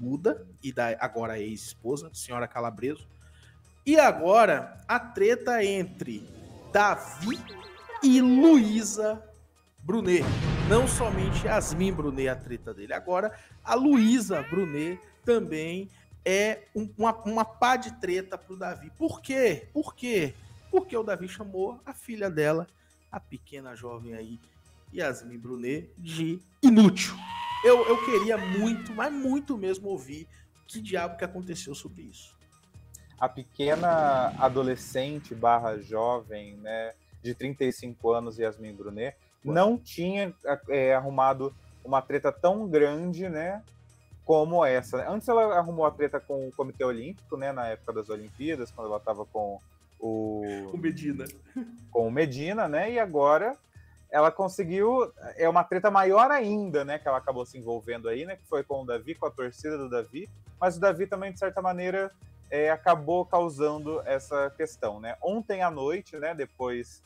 Duda e da agora ex-esposa, senhora Calabreso. E agora a treta entre Davi e Luísa Brunet. Não somente Yasmin Brunet a treta dele. Agora a Luísa Brunet também é uma pá de treta pro Davi. Por quê? Por quê? Porque o Davi chamou a filha dela, a pequena jovem aí, Yasmin Brunet, de inútil. Eu queria muito, mas muito mesmo ouvir que diabo que aconteceu sobre isso. A pequena adolescente barra jovem, né, de 35 anos, Yasmin Brunet, não tinha arrumado uma treta tão grande, né, como essa. Antes ela arrumou a treta com o Comitê Olímpico, né, na época das Olimpíadas, quando ela estava com o Medina. Com o Medina, né, e agora ela conseguiu, uma treta maior ainda, né, que ela acabou se envolvendo aí, né, que foi com o Davi, com a torcida do Davi, mas o Davi também, de certa maneira, acabou causando essa questão, né. Ontem à noite, né, depois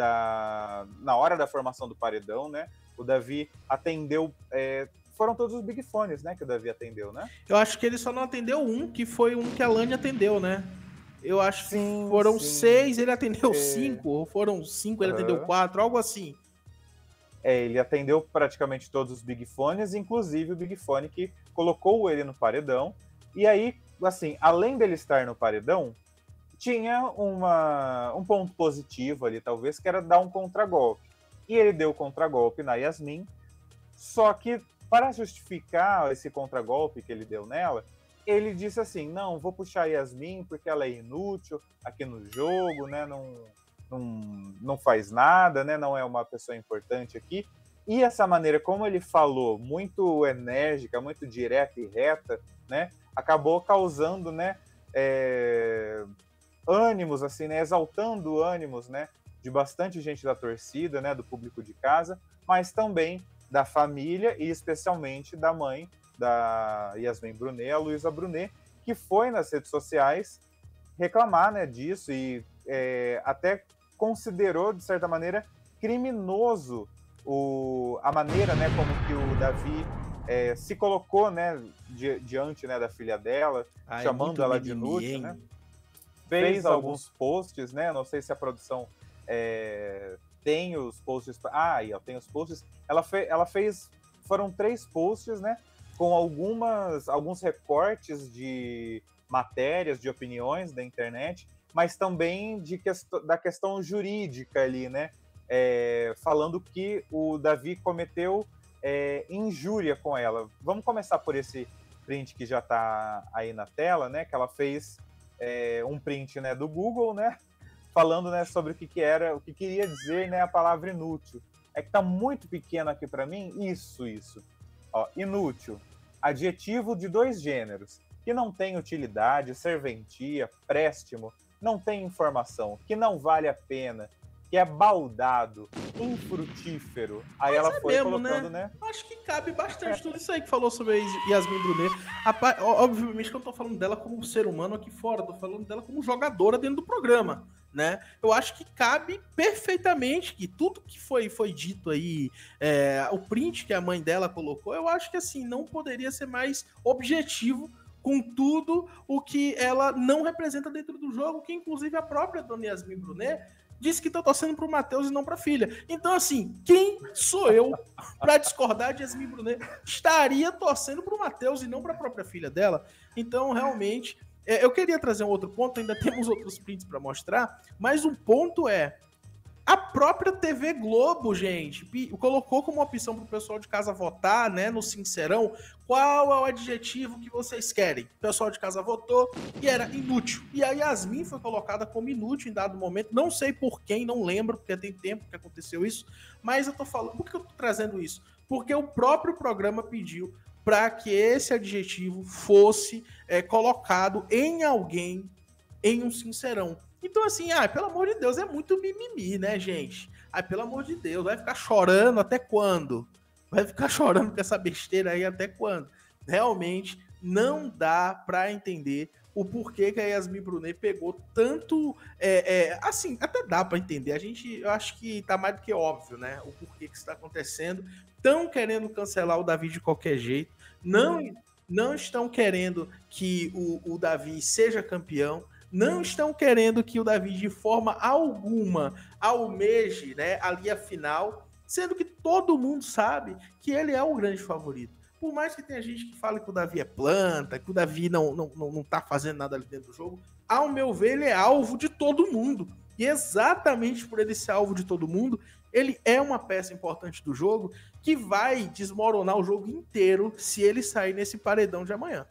na hora da formação do paredão, né, o Davi atendeu, foram todos os Big Fones, né, que o Davi atendeu, né? Eu acho que ele só não atendeu um, que foi um que a Lani atendeu, né? Eu acho que foram 6, ele atendeu 5, ou foram 5, ele atendeu 4, algo assim. Ele atendeu praticamente todos os Big Fones, inclusive o Big Fone que colocou ele no paredão. E aí, assim, além dele estar no paredão, tinha um ponto positivo ali, talvez, que era dar um contragolpe. E ele deu o contragolpe na Yasmin, só que para justificar esse contragolpe que ele deu nela, ele disse assim, não, vou puxar a Yasmin porque ela é inútil aqui no jogo, né, não faz nada, né, não é uma pessoa importante aqui. E essa maneira como ele falou, muito enérgica, muito direta e reta, né, acabou causando, né, ânimos, assim, né, exaltando ânimos, né, de bastante gente da torcida, né, do público de casa, mas também da família e especialmente da mãe da Yasmin Brunet, a Luísa Brunet, que foi nas redes sociais reclamar, né, disso e até considerou, de certa maneira, criminoso a maneira, né, como que o Davi se colocou, né, diante, né, da filha dela, chamando ela de inútil, né? Fez alguns posts, né? Não sei se a produção tem os posts. Aí, ó, tem os posts. Ela fez. Foram 3 posts, né? Com alguns recortes de matérias, de opiniões da internet, mas também da questão jurídica ali, né? Falando que o Davi cometeu injúria com ela. Vamos começar por esse print que já está aí na tela, né? Que ela fez um print, né, do Google, né? Falando, né, sobre o que queria dizer, né, a palavra inútil. É que tá muito pequeno aqui para mim. Isso. Ó, inútil. Adjetivo de 2 gêneros. Que não tem utilidade, serventia, préstimo, não tem informação, que não vale a pena, que é baldado, infrutífero. Aí mas ela foi mesmo, colocando, né? Acho que cabe bastante tudo isso aí que falou sobre a Yasmin Brunet. Obviamente que eu tô falando dela como ser humano aqui fora, tô falando dela como jogadora dentro do programa, né? Eu acho que cabe perfeitamente que tudo que foi dito aí, o print que a mãe dela colocou, eu acho que assim, não poderia ser mais objetivo com tudo o que ela não representa dentro do jogo, que inclusive a própria dona Yasmin Brunet disse que tá torcendo pro Matheus e não pra filha. Então, assim, quem sou eu para discordar de Yasmin Brunet? Estaria torcendo pro Matheus e não pra própria filha dela. Então, realmente, eu queria trazer um outro ponto, ainda temos outros prints para mostrar, mas um ponto a própria TV Globo, gente, colocou como opção pro pessoal de casa votar, né, no Sincerão, qual é o adjetivo que vocês querem. O pessoal de casa votou e era inútil. E a Yasmin foi colocada como inútil em dado momento. Não sei por quem, não lembro, porque tem tempo que aconteceu isso, mas eu tô falando, por que eu tô trazendo isso? Porque o próprio programa pediu para que esse adjetivo fosse colocado em alguém em um Sincerão. Então, assim, pelo amor de Deus, é muito mimimi, né, gente? Pelo amor de Deus, vai ficar chorando até quando? Vai ficar chorando com essa besteira aí até quando? Realmente, não dá pra entender o porquê que a Yasmin Brunet pegou tanto... assim, até dá pra entender. Eu acho que tá mais do que óbvio, né? O porquê que isso tá acontecendo. Estão querendo cancelar o Davi de qualquer jeito. Não não estão querendo que o Davi seja campeão, não estão querendo que o Davi, de forma alguma, almeje, né, ali a final, sendo que todo mundo sabe que ele é o grande favorito. Por mais que tenha gente que fale que o Davi é planta, que o Davi não tá fazendo nada ali dentro do jogo, ao meu ver, ele é alvo de todo mundo. E exatamente por ele ser alvo de todo mundo, ele é uma peça importante do jogo que vai desmoronar o jogo inteiro se ele sair nesse paredão de amanhã.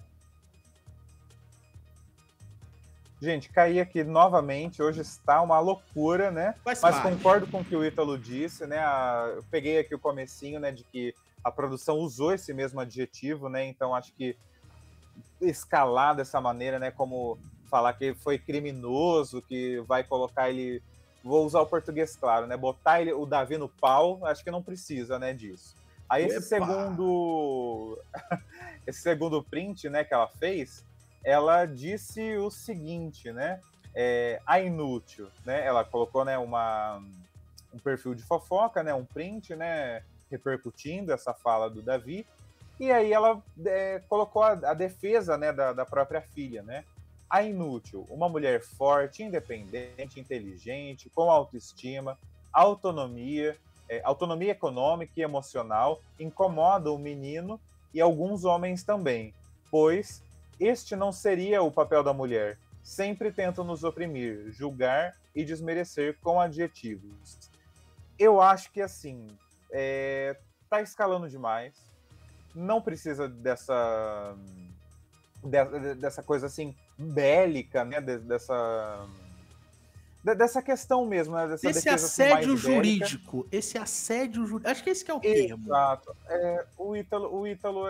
Gente, caí aqui novamente, hoje está uma loucura, né? Mas concordo com o que o Ítalo disse, né? Eu peguei aqui o comecinho, né, de que a produção usou esse mesmo adjetivo, né? Então acho que escalar dessa maneira, né, como falar que foi criminoso, que vai colocar ele, vou usar o português claro, né, botar o Davi no pau, acho que não precisa, né, disso. Aí esse segundo print, né, que ela fez, ela disse o seguinte, né, a inútil, né, ela colocou, né, um perfil de fofoca, né, um print, né, repercutindo essa fala do Davi, e aí ela colocou a defesa, né, da própria filha, né, a inútil, uma mulher forte, independente, inteligente, com autoestima, autonomia econômica e emocional, incomoda o menino e alguns homens também, pois este não seria o papel da mulher. Sempre tentam nos oprimir, julgar e desmerecer com adjetivos. Eu acho que, assim, tá escalando demais. Não precisa dessa coisa, assim, bélica, né? Dessa questão mesmo, né? Esse assédio jurídico. Esse assédio jurídico. Acho que esse que é o termo. Exato. O Ítalo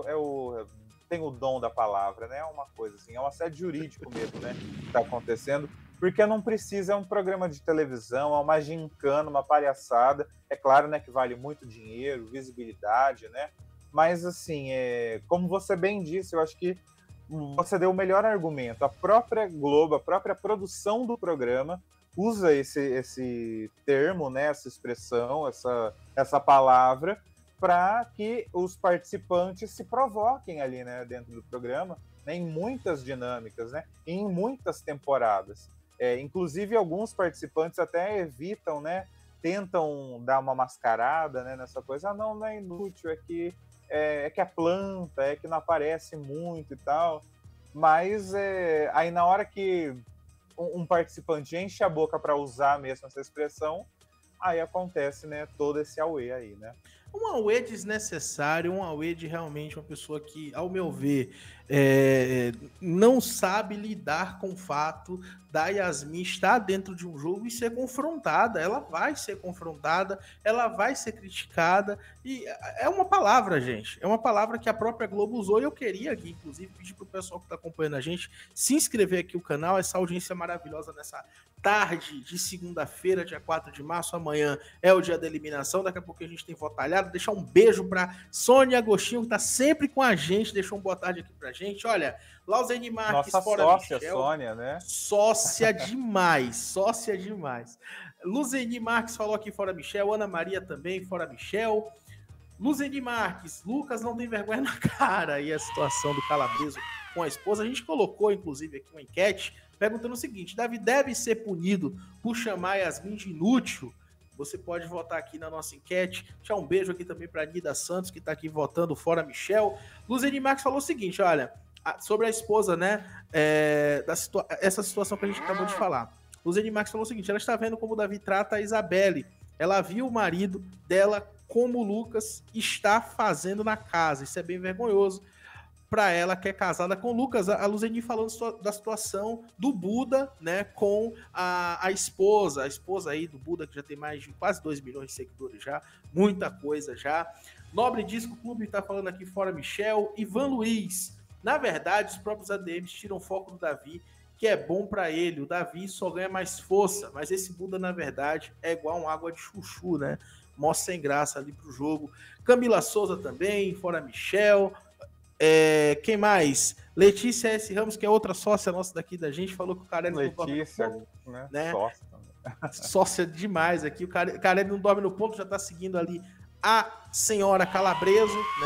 tem o dom da palavra, né? É uma coisa assim, é um assédio jurídico mesmo, né? Que tá acontecendo, porque não precisa, é um programa de televisão, é uma gincana, uma palhaçada. É claro, né, que vale muito dinheiro, visibilidade, né? Mas, assim, como você bem disse, eu acho que você deu o melhor argumento. A própria Globo, a própria produção do programa usa esse termo, né, essa expressão, essa palavra, para que os participantes se provoquem ali, né, dentro do programa, né, em muitas dinâmicas, né, em muitas temporadas. Inclusive, alguns participantes até evitam, né, tentam dar uma mascarada, né, nessa coisa. Não é inútil, é que é planta, é que não aparece muito e tal. Mas aí na hora que um participante enche a boca para usar mesmo essa expressão, aí acontece, né, todo esse auê aí, né? Um auê desnecessário, um auê de realmente uma pessoa que, ao meu ver, não sabe lidar com o fato da Yasmin estar dentro de um jogo e ser confrontada. Ela vai ser confrontada, ela vai ser criticada, e é uma palavra, gente, é uma palavra que a própria Globo usou, e eu queria aqui, inclusive, pedir pro pessoal que tá acompanhando a gente se inscrever aqui no canal, essa audiência maravilhosa nessa tarde de segunda-feira, dia 4 de março. Amanhã é o dia da eliminação, daqui a pouco a gente tem votalhado. Deixar um beijo para Sônia Agostinho, que tá sempre com a gente, deixou uma boa tarde aqui pra gente. Olha, Lauzene Marques, nossa fora sócia, Michel, Sônia, né? Sócia demais, sócia demais. Luzeni Marques falou aqui, fora Michel. Ana Maria também, fora Michel. Luzeni Marques, Lucas não tem vergonha na cara. E a situação do Calabreso com a esposa. A gente colocou, inclusive, aqui uma enquete perguntando o seguinte: Davi deve ser punido por chamar Yasmin de inútil? Você pode votar aqui na nossa enquete. Deixar um beijo aqui também para a Nida Santos, que está aqui votando, fora Michel. Luzeni Marques falou o seguinte, olha, sobre a esposa, né, essa situação que a gente acabou de falar. Luzeni Marques falou o seguinte: ela está vendo como o Davi trata a Isabelle. Ela viu o marido dela como o Lucas está fazendo na casa. Isso é bem vergonhoso para ela, que é casada com o Lucas. A Luzeni falando da situação do Buda, né, com a esposa aí do Buda, que já tem mais de quase 2 milhões de seguidores já, muita coisa já. Nobre Disco Clube tá falando aqui, fora Michel. Ivan Luiz: na verdade, os próprios ADMs tiram foco do Davi, que é bom para ele. O Davi só ganha mais força, mas esse Buda, na verdade, é igual uma água de chuchu, né? Mostra sem graça ali pro jogo. Camila Souza também, fora Michel. Quem mais? Letícia S. Ramos, que é outra sócia nossa daqui da gente, falou que o Carelli Letícia, não dorme no ponto, né? Sócia demais aqui. O Carelli não dorme no ponto, já tá seguindo ali a senhora Calabreso, né?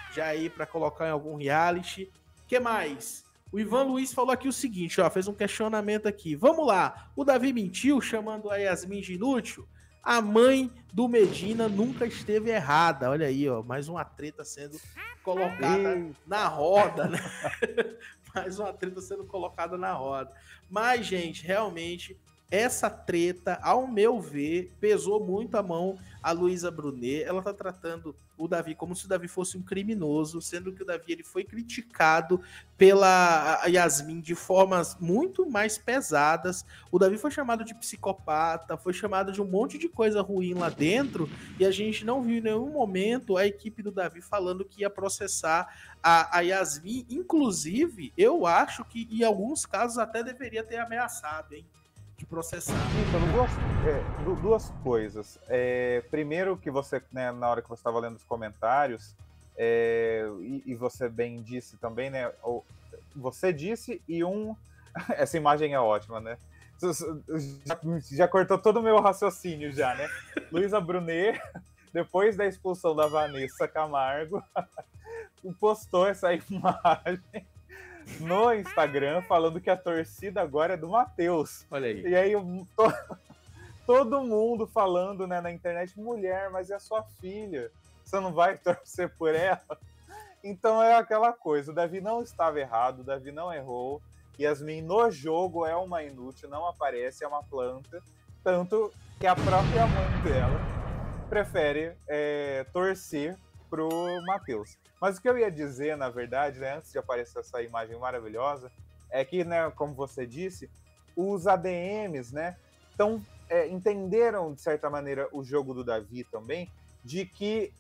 já ir para colocar em algum reality. Que mais? O Ivan Luiz falou aqui o seguinte, ó, fez um questionamento aqui. Vamos lá, o Davi mentiu chamando a Yasmin de inútil? A mãe do Medina nunca esteve errada. Olha aí, ó, mais uma treta sendo colocada na roda, né? Mais uma treta sendo colocada na roda. Mas, gente, realmente, essa treta, ao meu ver, pesou muito a mão a Luísa Brunet. Ela tá tratando o Davi como se o Davi fosse um criminoso, sendo que o Davi ele foi criticado pela Yasmin de formas muito mais pesadas. O Davi foi chamado de psicopata, foi chamado de um monte de coisa ruim lá dentro, e a gente não viu em nenhum momento a equipe do Davi falando que ia processar a Yasmin. Inclusive, eu acho que em alguns casos até deveria ter ameaçado, hein? De processar. Então, duas coisas. Primeiro que você, né, na hora que você estava lendo os comentários, e você bem disse também, né? Você disse e essa imagem é ótima, né? Já cortou todo o meu raciocínio já, né? Luísa Brunet, depois da expulsão da Vanessa Camargo, postou essa imagem no Instagram falando que a torcida agora é do Matheus. Olha aí. E aí todo mundo falando, né, na internet, mulher, mas é a sua filha, você não vai torcer por ela? Então é aquela coisa, o Davi não estava errado, o Davi não errou, Yasmin no jogo é uma inútil, não aparece, é uma planta, tanto que a própria mãe dela prefere torcer pro Matheus. Mas o que eu ia dizer, na verdade, né, antes de aparecer essa imagem maravilhosa, é que, né, como você disse, os ADMs, né, entenderam, de certa maneira, o jogo do Davi também, de que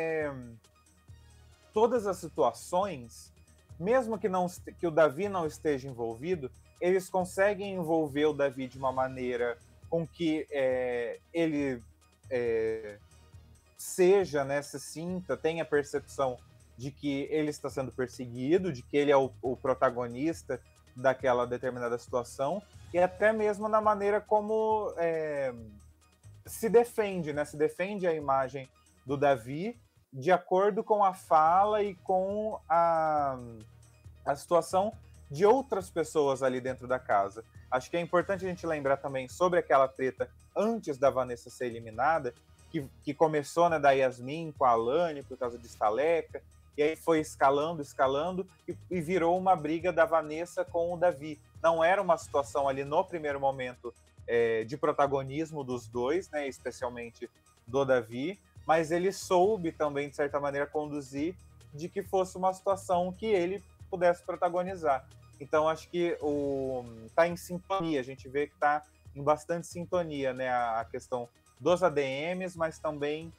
todas as situações, mesmo que o Davi não esteja envolvido, eles conseguem envolver o Davi de uma maneira com que ele seja, né, se sinta, tenha a percepção de que ele está sendo perseguido, de que ele é o protagonista daquela determinada situação, e até mesmo na maneira como se defende, né? Se defende a imagem do Davi de acordo com a fala e com a situação de outras pessoas ali dentro da casa. Acho que é importante a gente lembrar também sobre aquela treta antes da Vanessa ser eliminada, que começou, né, da Yasmin com a Alane por causa de estaleca, e aí foi escalando e virou uma briga da Vanessa com o Davi. Não era uma situação ali no primeiro momento de protagonismo dos dois, né, especialmente do Davi, mas ele soube também, de certa maneira, conduzir de que fosse uma situação que ele pudesse protagonizar. Então, acho que tá em sintonia, a gente vê que tá em bastante sintonia, né, a questão dos ADMs, mas também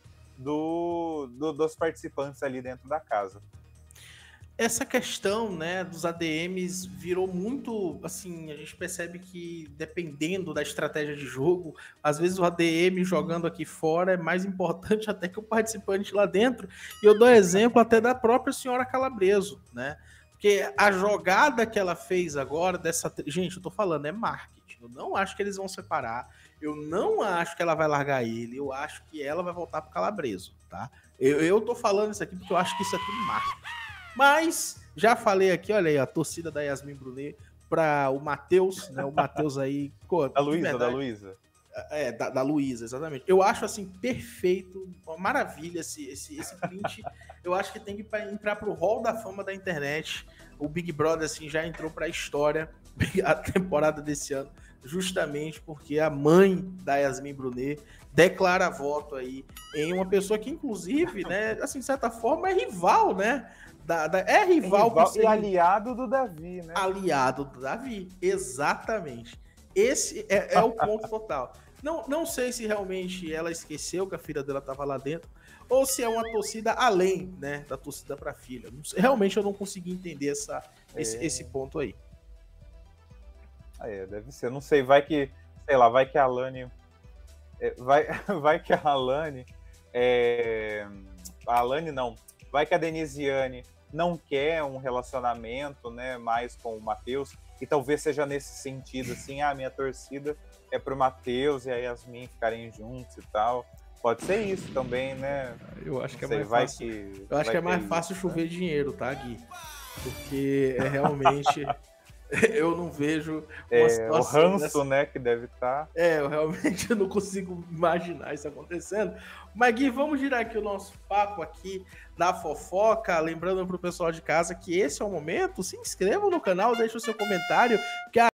dos participantes ali dentro da casa. Essa questão, né, dos ADMs virou muito, assim, a gente percebe que dependendo da estratégia de jogo, às vezes o ADM jogando aqui fora é mais importante até que o participante lá dentro. E eu dou exemplo até da própria senhora Calabreso, né? Porque a jogada que ela fez agora dessa... Gente, eu tô falando, é marketing. Eu não acho que eles vão separar. Eu não acho que ela vai largar ele. Eu acho que ela vai voltar pro Calabreso, tá? Eu tô falando isso aqui porque eu acho que isso é tudo marketing. Mas, já falei aqui, olha aí, a torcida da Yasmin Brunet para o Matheus, né? O Matheus aí... Da Luísa. Da Luísa, exatamente. Eu acho, assim, perfeito, uma maravilha esse print. Eu acho que tem que entrar pro hall da fama da internet. O Big Brother, assim, já entrou pra história a temporada desse ano, justamente porque a mãe da Yasmin Brunet declara voto aí em uma pessoa que, inclusive, né, assim, de certa forma, é rival, né? É rival e aliado do Davi, né? Aliado do Davi, exatamente. Esse é o ponto total. Não sei se realmente ela esqueceu que a filha dela estava lá dentro, ou se é uma torcida além, né, da torcida para a filha. Realmente eu não consegui entender esse ponto aí. Deve ser. Não sei, vai que a Alane... Vai que a Alane... A Alane não. Vai que a Denisiane não quer um relacionamento, né, mais com o Matheus, e talvez seja nesse sentido, assim, a minha torcida é pro Matheus e a Yasmin ficarem juntos e tal. Pode ser isso também, né? Eu acho que é Sei, mais vai fácil. que Eu acho que é vai mais ter fácil isso, né? chover dinheiro, tá, Gui? Porque é realmente eu não vejo uma O situação ranço, dessa. né, que deve estar. Eu realmente não consigo imaginar isso acontecendo. Mas, Gui, vamos girar aqui o nosso papo aqui da fofoca. Lembrando pro pessoal de casa que esse é o momento. Se inscrevam no canal, deixe o seu comentário, porque